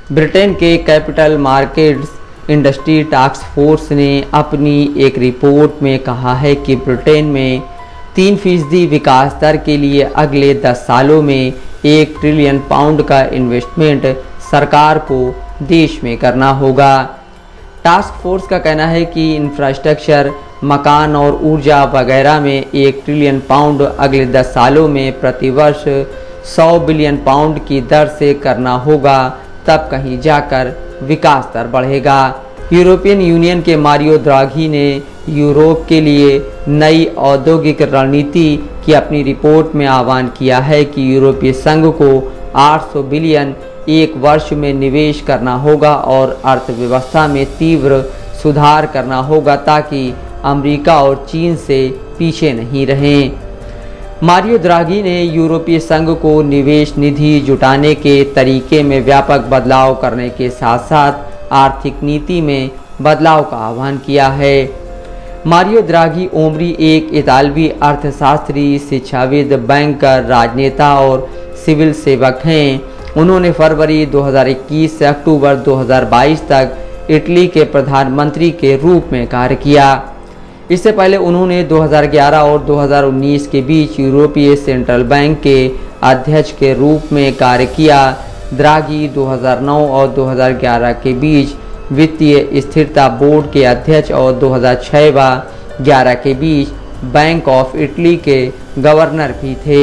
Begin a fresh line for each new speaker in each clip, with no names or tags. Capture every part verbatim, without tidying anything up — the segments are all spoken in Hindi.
ब्रिटेन के capital markets industry task force ने अपनी एक रिपोर्ट में कहा है कि ब्रिटेन में तीन फीसदी विकास दर के लिए अगले दस सालों में एक ट्रिलियन पाउंड का इन्वेस्टमेंट सरकार को देश में करना होगा। टास्क फोर्स का कहना है कि इंफ्रास्ट्रक्चर, मकान और ऊर्जा वगैरह में एक ट्रिलियन पाउंड अगले दस सालों में प्रतिवर्ष सौ बिलियन पाउंड की दर से करना होगा, तब कहीं जाकर विकास दर बढ़ेगा। यूरोपियन यूनियन के मारियो द्राघी ने यूरोप के लिए नई औद्योगिक रणनीति की अपनी रिपोर्ट में आह्वान किया है कि यूरोपीय संघ को आठ सौ बिलियन एक वर्ष में निवेश करना होगा और अर्थव्यवस्था में तीव्र सुधार करना होगा ताकि अमेरिका और चीन से पीछे नहीं रहें। मारियो द्राघी ने यूरोपीय संघ को निवेश निधि जुटाने के तरीके में व्यापक बदलाव करने के साथ साथ आर्थिक नीति में बदलाव का आह्वान किया है। मारियो द्राघी ओमरी एक इतालवी अर्थशास्त्री, शिक्षाविद, बैंकर, राजनेता और सिविल सेवक हैं। उन्होंने फरवरी दो हज़ार इक्कीस से अक्टूबर दो हज़ार बाईस तक इटली के प्रधानमंत्री के रूप में कार्य किया। इससे पहले उन्होंने दो हज़ार ग्यारह और दो हज़ार उन्नीस के बीच यूरोपीय सेंट्रल बैंक के अध्यक्ष के रूप में कार्य किया। द्राघी दो हज़ार नौ और दो हज़ार ग्यारह के बीच वित्तीय स्थिरता बोर्ड के अध्यक्ष और दो हज़ार छह व ग्यारह के बीच बैंक ऑफ इटली के गवर्नर भी थे।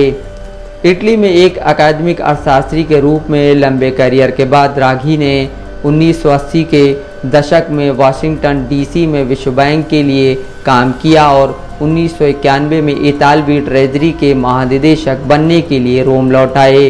इटली में एक अकादमिक अर्थशास्त्री के रूप में लंबे करियर के बाद द्राघी ने उन्नीस सौ अस्सी के दशक में वाशिंगटन डीसी में विश्व बैंक के लिए काम किया और उन्नीस सौ इक्यानवे में इतालवी ट्रेजरी के महानिदेशक बनने के लिए रोम लौट आए।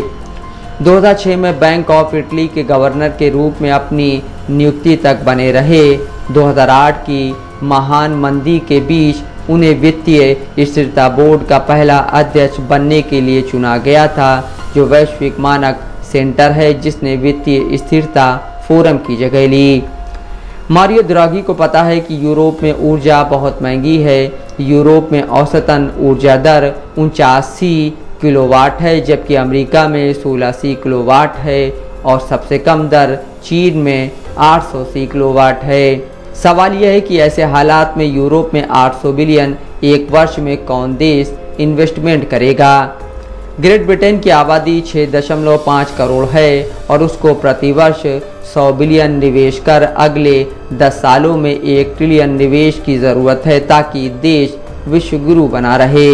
दो हज़ार छह में बैंक ऑफ इटली के गवर्नर के रूप में अपनी नियुक्ति तक बने रहे। दो हज़ार आठ की महान मंदी के बीच उन्हें वित्तीय स्थिरता बोर्ड का पहला अध्यक्ष बनने के लिए चुना गया था, जो वैश्विक मानक सेंटर है जिसने वित्तीय स्थिरता फोरम की जगह ली। मारियो द्राघी को पता है कि यूरोप में ऊर्जा बहुत महंगी है। यूरोप में औसतन ऊर्जा दर उनचासी किलोवाट है, जबकि अमेरिका में सोलह सौ किलोवाट है और सबसे कम दर चीन में आठ सौ किलोवाट है। सवाल यह है कि ऐसे हालात में यूरोप में आठ सौ बिलियन एक वर्ष में कौन देश इन्वेस्टमेंट करेगा। ग्रेट ब्रिटेन की आबादी छह दशमलव पाँच करोड़ है और उसको प्रतिवर्ष सौ बिलियन निवेश कर अगले दस सालों में एक ट्रिलियन निवेश की ज़रूरत है ताकि देश विश्व गुरु बना रहे।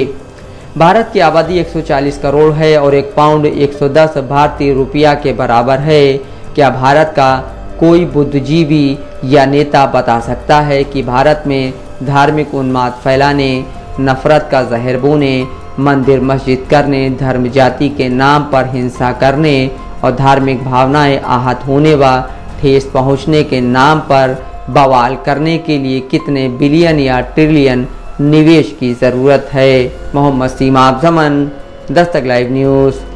भारत की आबादी एक सौ चालीस करोड़ है और एक पाउंड एक सौ दस भारतीय रुपया के बराबर है। क्या भारत का कोई बुद्धिजीवी या नेता बता सकता है कि भारत में धार्मिक उन्माद फैलाने, नफरत का जहर बोने, मंदिर मस्जिद करने, धर्म जाति के नाम पर हिंसा करने और धार्मिक भावनाएं आहत होने व ठेस पहुंचने के नाम पर बवाल करने के लिए कितने बिलियन या ट्रिलियन निवेश की ज़रूरत है। मोहम्मद सीमा अफजमन, दस्तक लाइव न्यूज़।